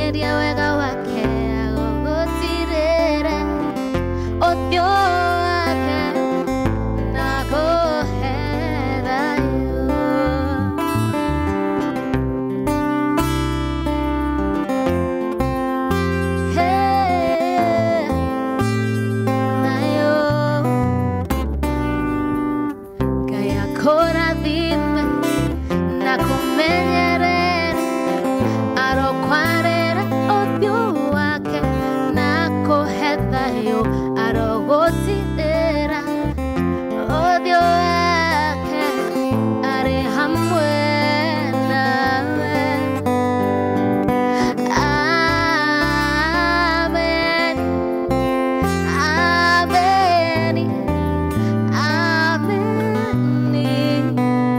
Keria wega wake agogotirire othio wake nagoherayo. Hey, nayo kaya korathime na kumenyerera arokwarera othio wake nakohethayo arogotithira othio wake ari hamwe nawe. Amen, amen, amen,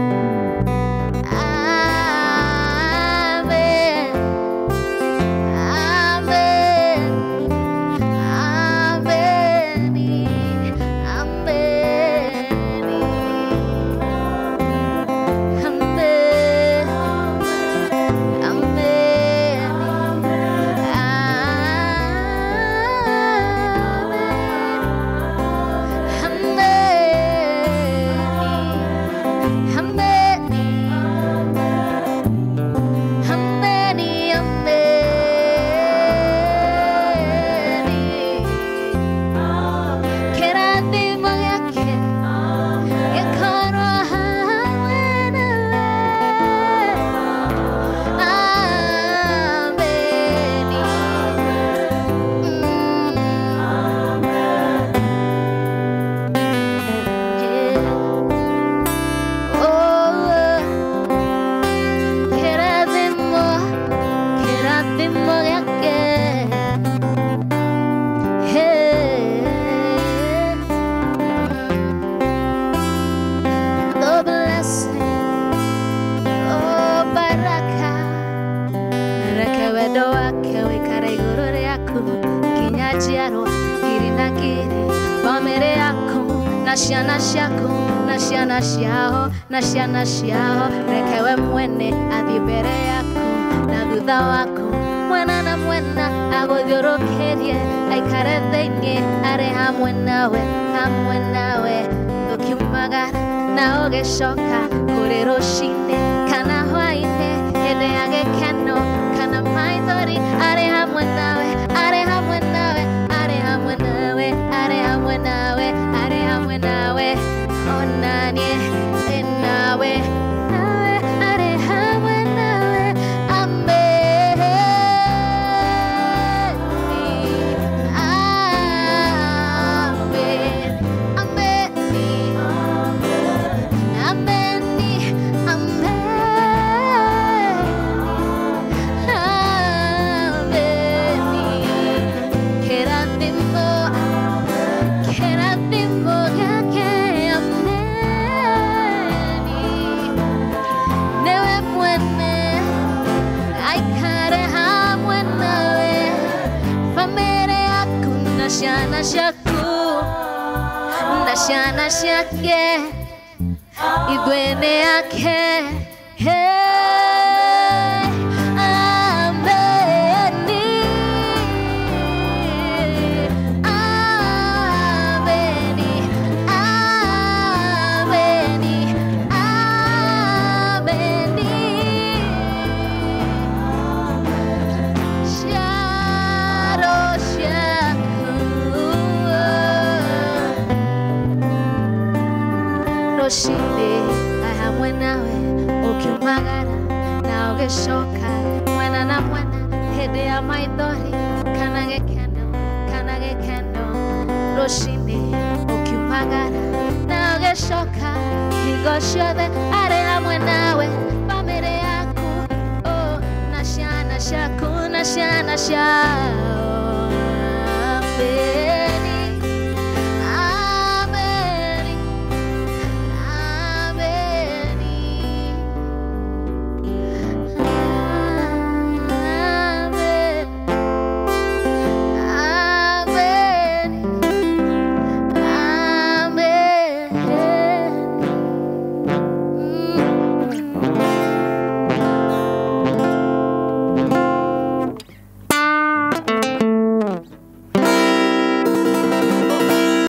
Nashana shako, nashana shiao, nashana shiao. Rekewe mwene adibere yako, na thutha wako mwena na mwena agothiorokerie aikare thĩinĩ arĩ hamwe nawe, hamwe nawe. Ũkiumagara na ũgĩcoka kũrĩ rũcinĩ kana hwaĩ-inĩ, hĩndĩ ya gĩkeno kana maithori, arĩ hamwe nawe, arĩ hamwe nawe, arĩ hamwe nawe, arĩ hamwe nawe, arĩ hamwe nawe. Onanie nawe, nawe, arĩ hamwe nawe. Amen, amen, amen, amen, Nashana shaku, nashana shake, idwene yake. Hey, ameni, ameni, ameni, ameni. Shadow shaku. Roshinde ahamwe nawe, ukiumagara na ũgĩcoka mwena na mwena, hĩndĩ ya maithori kana gĩkeno, kana gĩkeno. Roshinde ukiumagara na ũgĩcoka hingo ciothe arĩ hamwe nawe, bamĩrĩ yaku. Oh, na ciana ciaku, na ciana ciao.